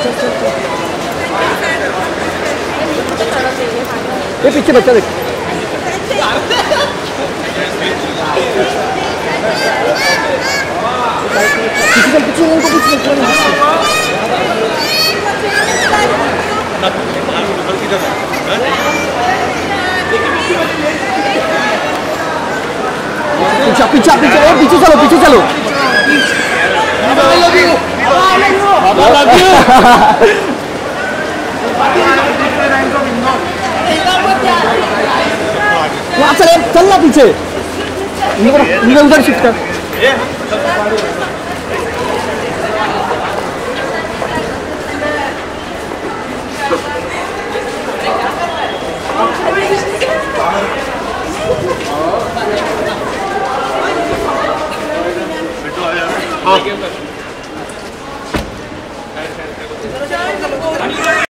ये पीछे बच्चा देख। पीछे पीछे इनको पीछे पीछे पीछे चलो पीछे चलो। चल ना पीछे उधर शिफ्ट कर।